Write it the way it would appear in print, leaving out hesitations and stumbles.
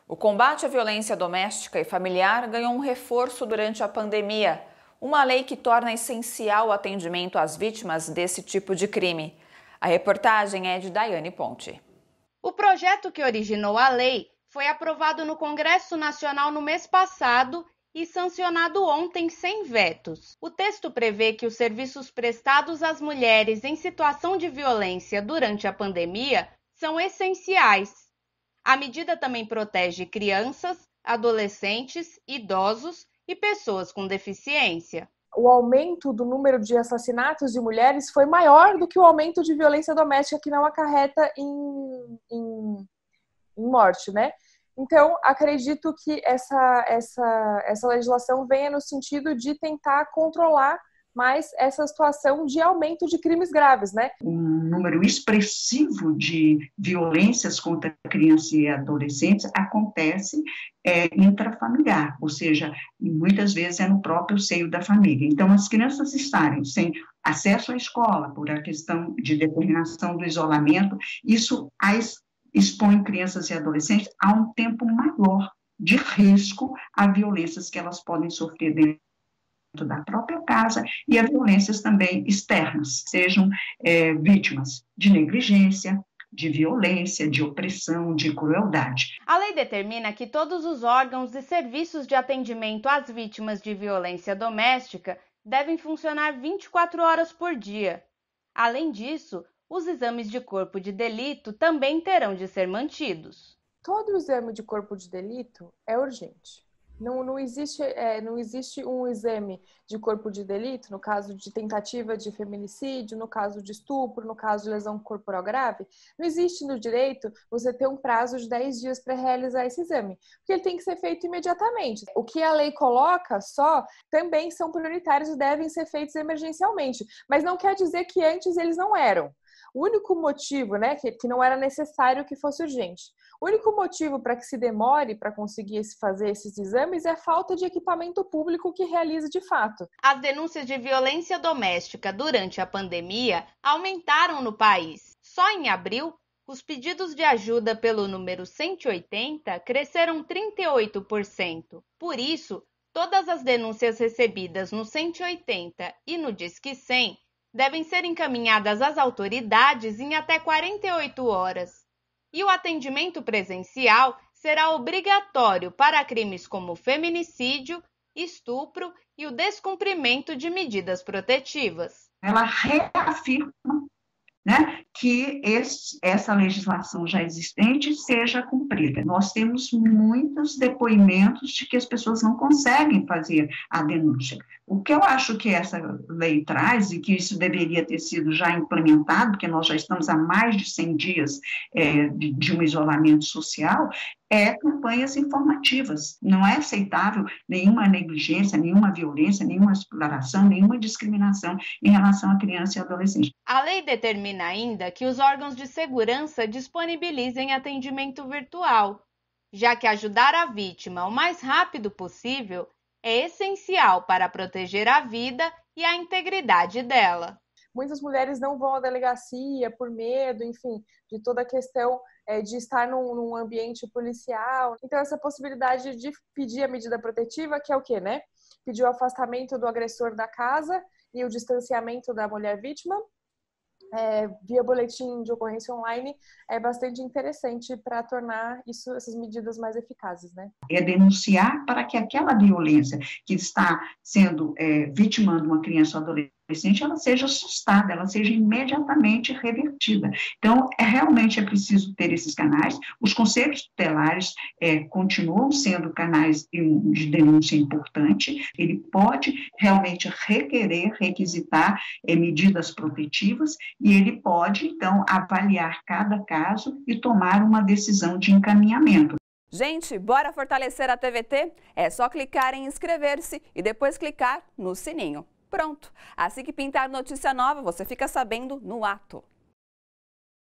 O combate à violência doméstica e familiar ganhou um reforço durante a pandemia. Uma lei que torna essencial o atendimento às vítimas desse tipo de crime. A reportagem é de Daiane Ponte. O projeto que originou a lei foi aprovado no Congresso Nacional no mês passado e sancionado ontem sem vetos. O texto prevê que os serviços prestados às mulheres em situação de violência durante a pandemia são essenciais. A medida também protege crianças, adolescentes, idosos e pessoas com deficiência. O aumento do número de assassinatos de mulheres foi maior do que o aumento de violência doméstica, que não acarreta em morte, né? Então, acredito que essa legislação venha no sentido de tentar controlar mais essa situação de aumento de crimes graves, né? Um número expressivo de violências contra crianças e adolescentes acontece intrafamiliar, ou seja, muitas vezes é no próprio seio da família. Então, as crianças estarem sem acesso à escola por a questão de determinação do isolamento, isso expõe crianças e adolescentes a um tempo maior de risco a violências que elas podem sofrer dentro da própria casa e a violências também externas, sejam vítimas de negligência, de violência, de opressão, de crueldade. A lei determina que todos os órgãos e serviços de atendimento às vítimas de violência doméstica devem funcionar 24 horas por dia. Além disso, os exames de corpo de delito também terão de ser mantidos. Todo exame de corpo de delito é urgente. Não existe um exame de corpo de delito, no caso de tentativa de feminicídio, no caso de estupro, no caso de lesão corporal grave. Não existe no direito você ter um prazo de 10 dias para realizar esse exame, porque ele tem que ser feito imediatamente. O que a lei coloca só também são prioritários e devem ser feitos emergencialmente, mas não quer dizer que antes eles não eram. O único motivo, né, que não era necessário que fosse urgente. O único motivo para que se demore para conseguir fazer esses exames é a falta de equipamento público que realiza de fato. As denúncias de violência doméstica durante a pandemia aumentaram no país. Só em abril, os pedidos de ajuda pelo número 180 cresceram 38%. Por isso, todas as denúncias recebidas no 180 e no Disque 100 devem ser encaminhadas às autoridades em até 48 horas. E o atendimento presencial será obrigatório para crimes como feminicídio, estupro e o descumprimento de medidas protetivas. Ela reafirma, né, que essa legislação já existente seja cumprida. Nós temos muitos depoimentos de que as pessoas não conseguem fazer a denúncia. O que eu acho que essa lei traz, e que isso deveria ter sido já implementado, porque nós já estamos há mais de 100 dias de um isolamento social, campanhas informativas. Não é aceitável nenhuma negligência, nenhuma violência, nenhuma exploração, nenhuma discriminação em relação à criança e adolescente. A lei determina ainda que os órgãos de segurança disponibilizem atendimento virtual, já que ajudar a vítima o mais rápido possível é essencial para proteger a vida e a integridade dela. Muitas mulheres não vão à delegacia por medo, enfim, de toda a questão de estar num ambiente policial. Então, essa possibilidade de pedir a medida protetiva, que é o quê, né? Pedir o afastamento do agressor da casa e o distanciamento da mulher vítima, via boletim de ocorrência online, é bastante interessante para tornar essas medidas mais eficazes, né? É denunciar para que aquela violência que está sendo vitimando uma criança ou adolescente, ela seja assustada, ela seja imediatamente revertida. Então, realmente é preciso ter esses canais. Os conselhos tutelares continuam sendo canais de denúncia importante. Ele pode realmente requisitar medidas protetivas e ele pode, então, avaliar cada caso e tomar uma decisão de encaminhamento. Gente, bora fortalecer a TVT? É só clicar em inscrever-se e depois clicar no sininho. Pronto! Assim que pintar notícia nova, você fica sabendo no ato.